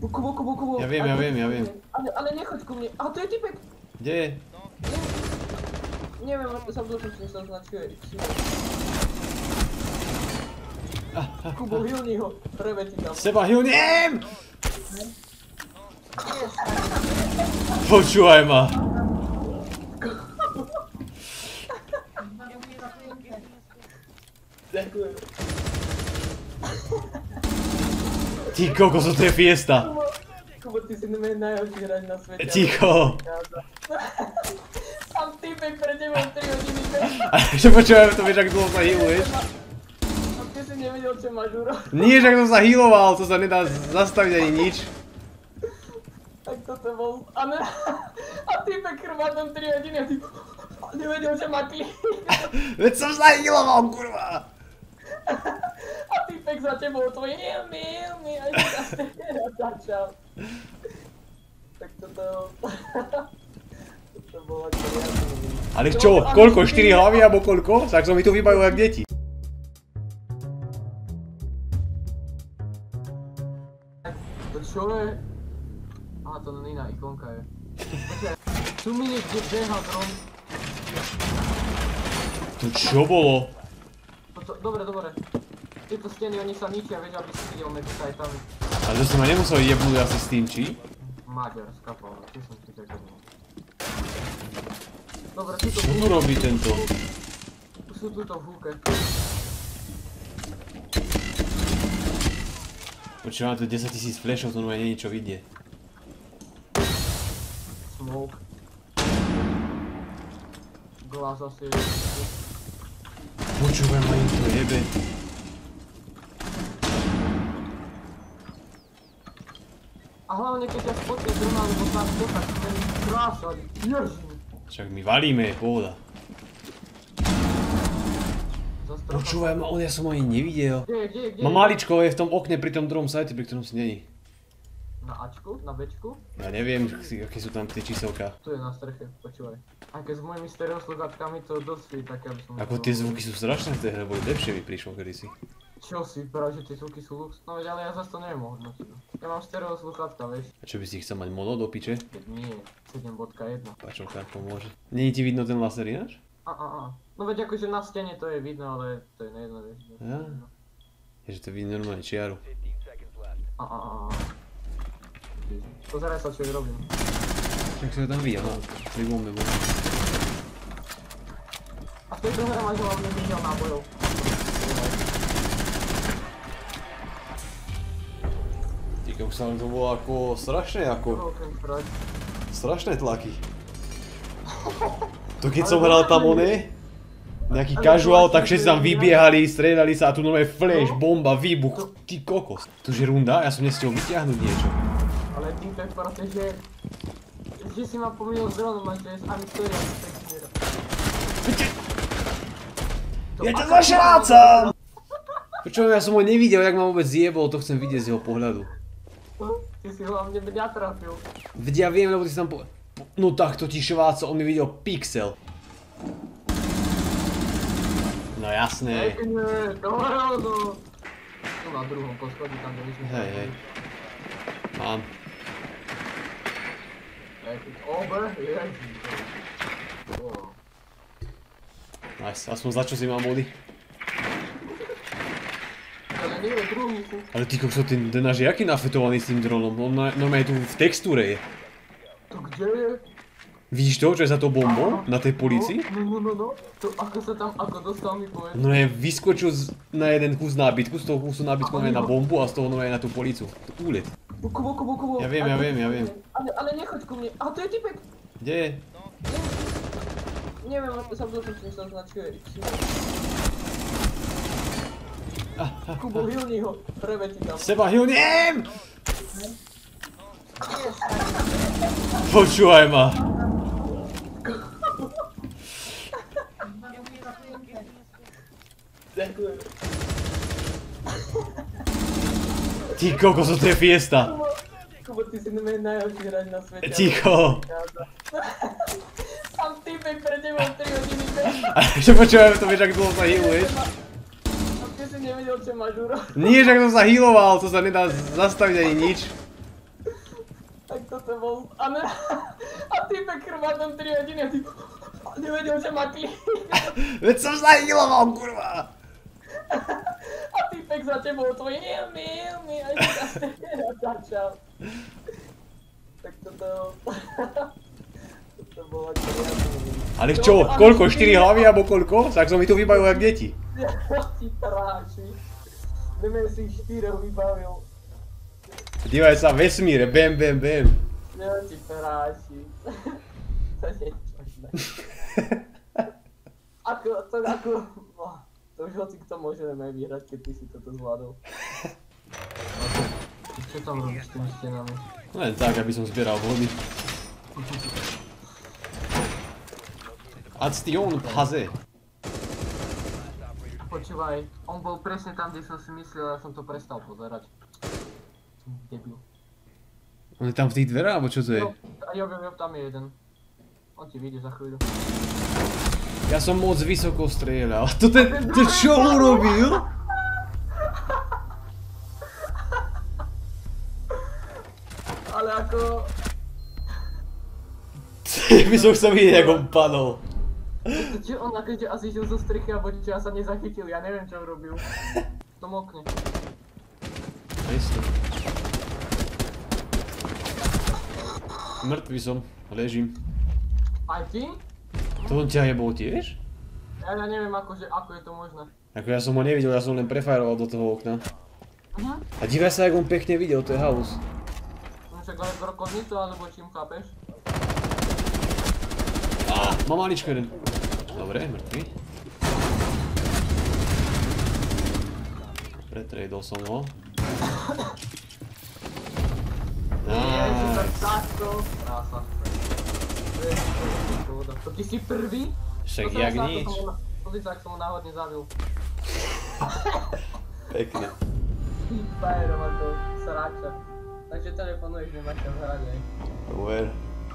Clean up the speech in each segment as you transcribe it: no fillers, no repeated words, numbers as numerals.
Kubo. Ja viem. Ale nechoď ku mne. A to je typek. Kde je? Neviem, zabudol som, čím sa označuje. Kubo, hilni ho. Preve ti tam. Seba hilnem! Počúvaj ma. Ďakujem. Ty kokos, to je fiesta. Kubo, ty si najlepší hráč na svete. Ticho. Tam typek pre tebou 3 hodiny. A ešte počúvaj, to vieš, ak dlho sa healuješ? A ty si nevedel, čo máš urobiť. Nie, že ak som sa healoval, to sa nedá zastaviť ani nič. Tak toto bol... A typek krvá tam 3 hodiny a ty... Nevedel, že má klík. Veď som sa healoval, kurva. A typek za tebou tvoj hilmi a že sa teraz začal. Tak toto... Toto bolo kreatívne. Ale čo, koľko? 4 hlavy alebo koľko? Tak som mi tu vybavil jak deti. To čo je? Aha, to iná ikonka je. Tu mi niekde beha dron. To čo bolo? Dobre. Tieto steny, oni sa ničia, vieš, aby si videl medzi sajtami. Ale to som ma nemusel jebnúť asi s tým, či? Maďar, skapal, tu som si čakal. Dobre, tuto... Čo tu robí tento? Sú tuto v húke. Počúvam, tu 10 000 flashov, to nie je niečo vidieť. Smoke. Glass asi... Počúvaj ma im to jebe. A hlavne keď ťa spotne drona, lebo sa to tak ten krása, ježiš. Však my valíme, pohoda. Počúvaj ma, ja som ho ani nevidel. Kde? Má maličko, je v tom okne pri tom druhom sajte, pri ktorom si není. Na Ačku? Na Bčku? Ja neviem, aké sú tam tie číselka. Tu je na streche, počúvaj. Aj keď s mojimi stereo sluchátkami to dosť je také, aby som... Ako tie zvuky sú strašné v tej hre, boli lepšie mi prišlo kedysi. Čo si, práve že tie zvuky sú lux? No veď, ale ja zase to neviem hodnotiť. Ja mám stereo sluchátka, vieš. A čo by si chcel mať mono do piče? Keď nie, 7.1. Pačom tak pomôže. Není ti vidno ten laser ináč? No veď akože na stene to je vidno, ale to je nejedno, vieš. Ja. Je, že to vidí normálne čiaru. Pozeraj sa, čo ju robím. Však si ho tam videl, no. Pri bombe bol. A v tejto hre máš hlavne videl nábojov. Týka už sa len to bolo ako strašné, strašné tlaky. To keď som hral tam nejaký casual, tak všetci tam vybiehali, striedali sa a tu nové flash, bomba, výbuch, ty kokos. To je runda, ja som nestihol vyťahnuť niečo. Ale ty tak proste, že si ma pominul s dronom a že je ani storia, Ja ťa zašrácam! Počujem, ja som ho nevidel, jak ma vôbec zjebol, to chcem vidieť z jeho pohľadu. Ty si hlavne mňa trafil. Veď ja viem, lebo ty si tam No takto ti šváca, on mi videl pixel. No jasné. Pekne, kamarádo. Tu na druhom poschodí, tam kde my sme. Hej. Mám. Obe, ježiš. Nice, aspoň za čo si mám body. Ale nie je druhý. Ale ty kokso, ten náš je aký nafetovaný s tým dronom? On normálne tu v textúre je. To kde je? Vidíš to, čo je za tou bombou? Na tej polícii? No. To ako sa tam, ako dostal mi povedať. No je vyskočil na jeden kus nábytku, z toho kusu nábytku na bombu a z toho na tú políciu. Úlet. Kubo. Ja viem. Ale nechoď ku mne. A to je typek. Kde je? Neviem, zabudol som, čím sa označuje. Kubo, hilni ho. Preve ti tam. Seba hilnem! Počúvaj ma. Ďakujem. Ty kokos, to je fiesta. Kubo, ty si najlepší hráč na svete. Ticho. Tam typek pre tebou 3 hodiny. A ešte počúvaj, to vieš, ak dlho sa healuješ. A ty si nevedel, čo máš urobiť. Nie, že ak som sa healoval, to sa nedá zastaviť ani nič. toto bol... A týpek krvá tam 3 hodiny a ty... Nevedel, že má klík. Veď som sa healoval, kurva! A týpek za tebou tvoj helmi a ešte začal. Tak toto... Toto bolo kreatívne. Ale čo, koľko? 4 hlavy alebo koľko? Tak som mi tu vybavil jak deti. Ti práši. Deme si 4 vybavil. Dívaj sa, vesmíre, bam. Jo ti práši. To nie je možné. To už hoci kto môžeme vyhrať, keď ty si toto zvládol. Čo tam robíš s tými stenami? Len tak, aby som zbieral vody. Action Haze. Počúvaj, on bol presne tam, kde som si myslel, a som to prestal pozerať. Som debil. On je tam v tých dverách, alebo čo to je? Jo, tam je jeden. On ti vyjde za chvíľu. Ja som moc vysoko strieľal. To čo urobil? Ale ako... By som chcel vidieť, jak on padol. Či on akože asi išiel zo strechy, alebo či ja sa nezachytil, ja neviem čo urobil. V tom okne. Isto. Mŕtvý som, ležím. Aj ty? To on ťa jebol tiež? Ja neviem ako je to možné. Ako ja som ho nevidel, ja som len prefajroval do toho okna. A dívaj sa, jak on pekne videl, to je halus. Však ale brokovnicu, alebo čím chápeš? Mám maličko jeden. Dobre, mŕtvý. Pretradol som ho. Ježiš, takto. Krása. To ty si prvý? Však jak nič. Pozri sa, ak som ho náhodne zabil. Pekne. Frajerov ako sráča. Takže telefonuješ, nemáš čas hrať, hej? Uver.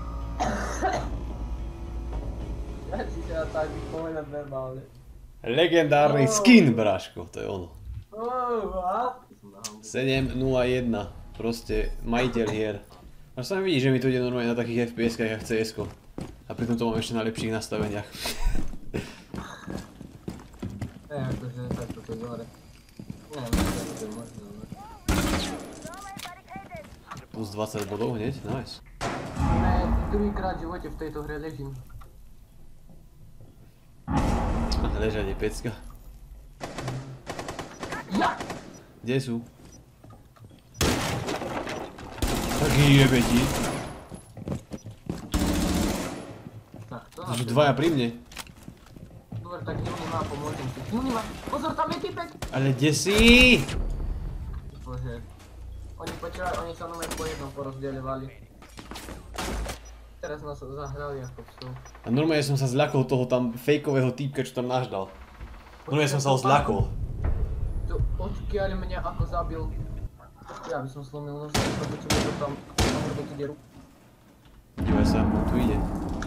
Ja si sa tak vypovedať normálne. Legendárny skin, bráško, to je ono. A? 7.01, proste majiteľ hier. A sa mi vidí, že mi to ide normálne na takých FPS-kách jak CS-ko. A pritom to mám ešte na lepších nastaveniach. Akože takto to je dobre. Neviem, to je možné. Plus 20 bodov hneď, nice. Druhýkrát v živote v tejto hre ležím. Ležať je pecka. Ja! Kde sú? Taký jebe ti. Tak, to To sú dvaja pri mne. Dobre, tak Juni má, pomôžem ti. Juni má, pozor, tam je typek! Ale kde si? Bože. Oni sa nové po jednom porozdeľovali. Teraz nás zahrali ako psov. A normálne som sa zľakol toho tam fejkového týpka, čo tam náš dal. Normálne som sa ho zľakol. To odkiaľ mňa ako zabil. Ja by som slomil nož, čo by to tam robí deru. Dívaj sa, on tu ide.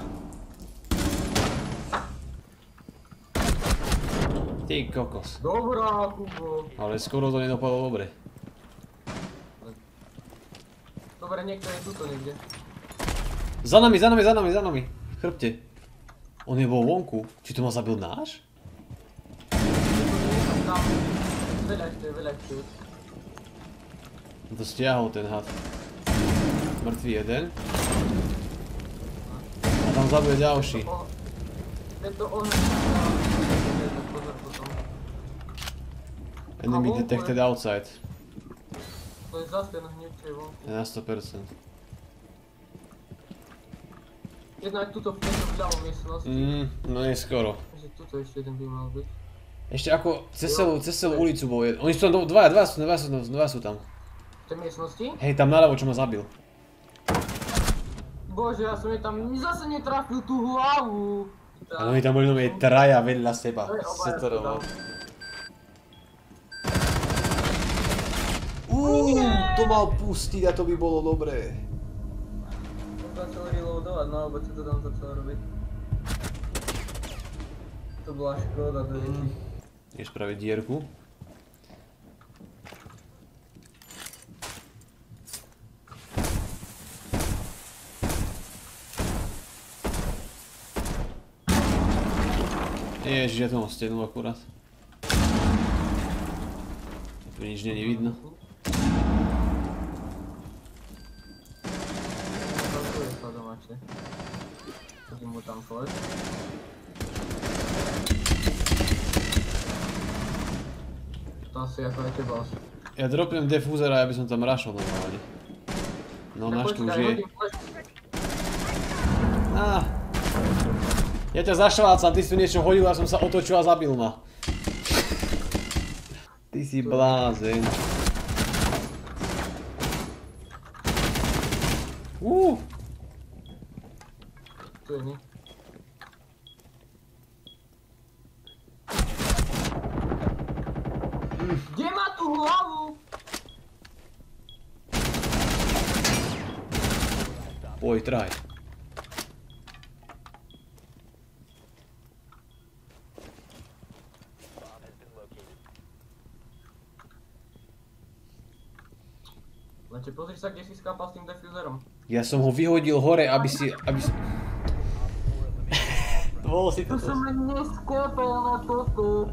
Ty kokos. Dobrá, Kubo. Ale skoro to nedopadlo dobre. Dobre, niekto je tuto niekde. Za nami. V chrbte. On je bol vonku. Či to ma zabil náš? Tam. Veľa ešte. On to stiahol ten had. Mŕtvý jeden. A tam zabil ďalší. Je to oheň. Pozor potom. Enemy detected outside. To je zase ten hneď vonku. Je na 100%. Jedna je tuto v tejto vľavom miestnosti. No nie skoro. Takže tuto ešte jeden by mal byť. Ešte ako cez celú ulicu bol jeden. Oni sú tam dva sú tam. V tej miestnosti? Hej, tam naľavo, čo ma zabil. Bože, ja som je tam zase netrafil tú hlavu. A oni tam boli nové traja vedľa seba. Obaja to mal pustiť a to by bolo dobré. Začal reloadovať, no alebo čo to tam začal robiť. To bola škoda, to je. Ideš spraviť dierku. Ježiš, ja tu mám stenu akurát. Tu nič nie je vidno. Zaskuje sa domáčne. Hodím mu tam flash. To asi ako je teba asi. Ja dropnem defúzera, aby som tam rašol normálne. No náš tu už je. Á. Ja ťa zašvácam, ty si tu niečo hodil a som sa otočil a zabil ma. Ty si blázen. Tu je nie. Kde má tú hlavu? Oj, traj. Lete, pozri sa, kde si skápal s tým defuzerom. Ja som ho vyhodil hore, aby si... Bol si To som len neskápal na toto.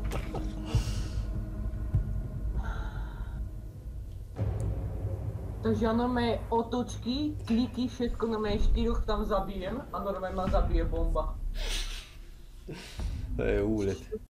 Takže ja normálne otočky, kliky, všetko normálne 4 tam zabijem a normálne ma zabije bomba. To je úlet.